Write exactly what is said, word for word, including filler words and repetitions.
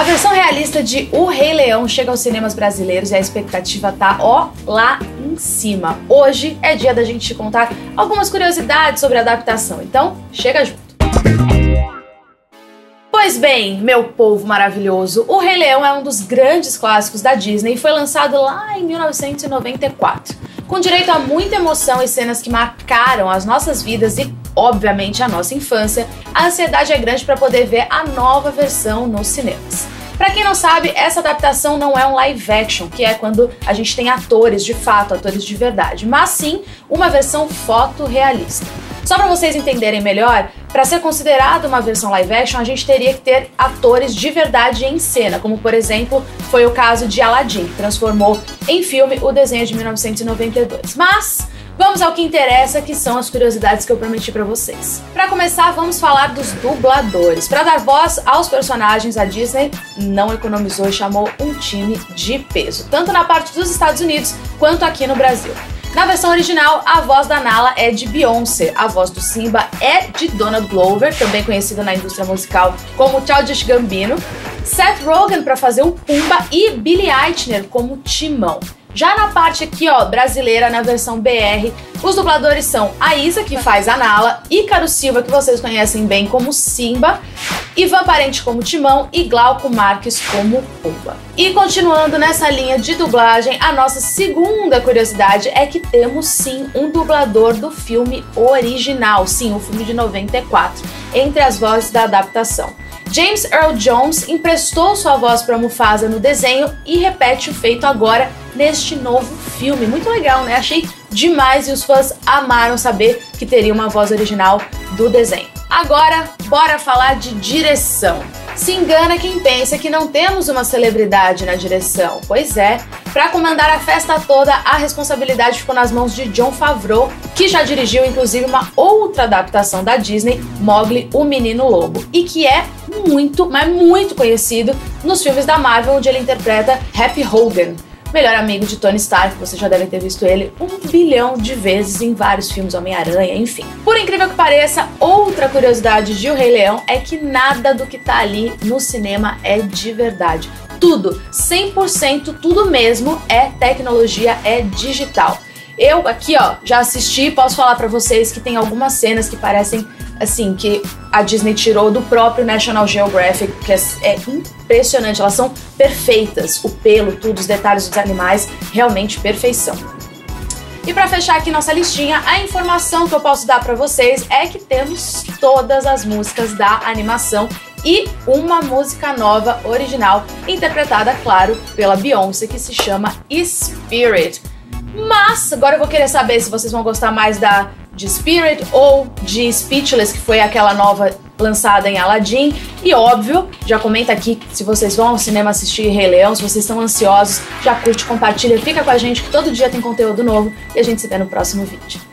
versão realista de O Rei Leão chega aos cinemas brasileiros e a expectativa tá, ó, lá em cima. Hoje é dia da gente contar algumas curiosidades sobre a adaptação, então chega junto. Pois bem, meu povo maravilhoso, O Rei Leão é um dos grandes clássicos da Disney e foi lançado lá em mil novecentos e noventa e quatro, com direito a muita emoção e cenas que marcaram as nossas vidas e, obviamente, a nossa infância. A ansiedade é grande para poder ver a nova versão nos cinemas. Pra quem não sabe, essa adaptação não é um live action, que é quando a gente tem atores de fato, atores de verdade, mas sim uma versão fotorrealista. Só para vocês entenderem melhor, para ser considerado uma versão live action, a gente teria que ter atores de verdade em cena, como por exemplo, foi o caso de Aladdin, que transformou em filme o desenho de mil novecentos e noventa e dois. Mas vamos ao que interessa, que são as curiosidades que eu prometi pra vocês. Pra começar, vamos falar dos dubladores. Pra dar voz aos personagens, a Disney não economizou e chamou um time de peso, tanto na parte dos Estados Unidos quanto aqui no Brasil. Na versão original, a voz da Nala é de Beyoncé, a voz do Simba é de Donald Glover, também conhecido na indústria musical como Childish Gambino, Seth Rogen para fazer o Pumba e Billy Eichner como Timão. Já na parte aqui, ó, brasileira, na versão B R, os dubladores são a Isa, que faz a Nala, Ícaro Silva, que vocês conhecem bem como Simba, Ivan Parente como Timão e Glauco Marques como Pumba. E continuando nessa linha de dublagem, a nossa segunda curiosidade é que temos sim um dublador do filme original, sim, o filme de noventa e quatro, entre as vozes da adaptação. James Earl Jones emprestou sua voz para Mufasa no desenho e repete o feito agora neste novo filme. Muito legal, né? Achei demais e os fãs amaram saber que teria uma voz original do desenho. Agora, bora falar de direção. Se engana quem pensa que não temos uma celebridade na direção. Pois é, para comandar a festa toda, a responsabilidade ficou nas mãos de Jon Favreau, que já dirigiu inclusive uma outra adaptação da Disney, Mowgli, o Menino Lobo, e que é muito, mas muito conhecido nos filmes da Marvel, onde ele interpreta Happy Hogan, melhor amigo de Tony Stark. Vocês já devem ter visto ele um bilhão de vezes em vários filmes, Homem-Aranha, enfim. Por incrível que pareça, outra curiosidade de O Rei Leão é que nada do que tá ali no cinema é de verdade. Tudo, cem por cento, tudo mesmo é tecnologia, é digital. Eu aqui, ó, já assisti e posso falar pra vocês que tem algumas cenas que parecem, assim, que a Disney tirou do próprio National Geographic, que é, é impressionante, elas são perfeitas, o pelo, tudo, os detalhes dos animais, realmente perfeição. E pra fechar aqui nossa listinha, a informação que eu posso dar pra vocês é que temos todas as músicas da animação e uma música nova, original, interpretada, claro, pela Beyoncé, que se chama Spirit. Mas agora eu vou querer saber se vocês vão gostar mais da de Spirit ou de Speechless, que foi aquela nova lançada em Aladdin. E óbvio, já comenta aqui se vocês vão ao cinema assistir Rei Leão, se vocês estão ansiosos, já curte, compartilha, fica com a gente que todo dia tem conteúdo novo e a gente se vê no próximo vídeo.